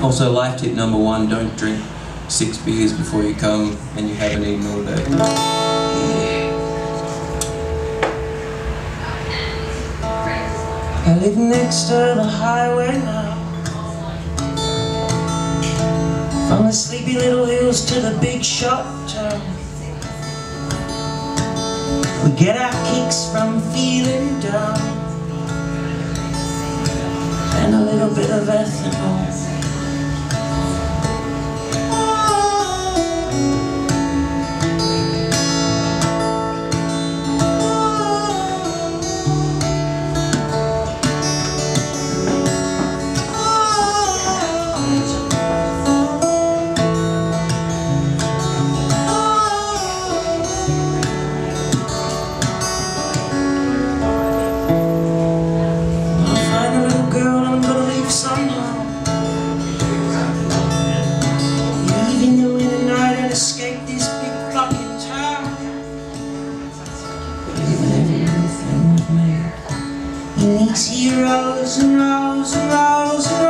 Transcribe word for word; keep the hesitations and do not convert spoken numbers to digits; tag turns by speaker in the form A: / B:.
A: Also, life tip number one, don't drink six beers before you come and you haven't eaten all day.
B: I live next to the highway now, from the sleepy little hills to the big shot town. We get our kicks from feeling down, and a little bit of ethanol. Escape this big fucking town. Leaving everything with me in these heroes and rows and rows and